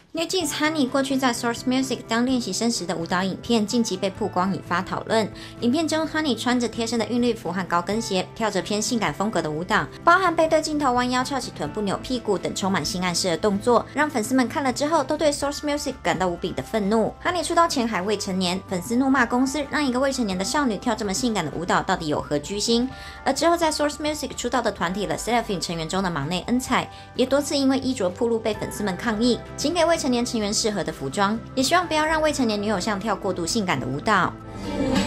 NewJeans Honey 过去在 Source Music 当练习生时的舞蹈影片，近期被曝光引发讨论。影片中 Honey 穿着贴身的韵律服和高跟鞋，跳着偏性感风格的舞蹈，包含背对镜头弯腰、翘起臀部、扭屁股等充满性暗示的动作，让粉丝们看了之后都对 Source Music 感到无比的愤怒。Honey 出道前还未成年，粉丝怒骂公司让一个未成年的少女跳这么性感的舞蹈，到底有何居心？而之后在 Source Music 出道的团体 LE SSERAFIM 成员中的忙内恩彩，也多次因为衣着暴露被粉丝们抗议，请给未成年成员适合的服装，也希望不要让未成年女偶像跳过度性感的舞蹈。